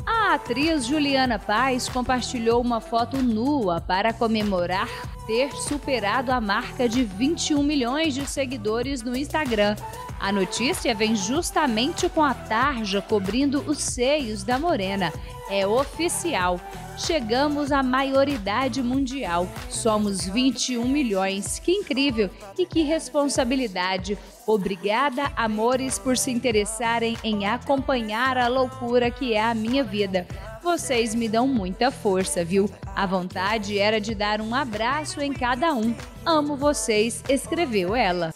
A atriz Juliana Paes compartilhou uma foto nua para comemorar ter superado a marca de 21 milhões de seguidores no Instagram. A notícia vem justamente com a tarja cobrindo os seios da morena. É oficial. Chegamos à maioridade mundial. Somos 21 milhões. Que incrível e que responsabilidade. Obrigada, amores, por se interessarem em acompanhar a loucura que é a minha vida. Vocês me dão muita força, viu? A vontade era de dar um abraço em cada um. Amo vocês, escreveu ela.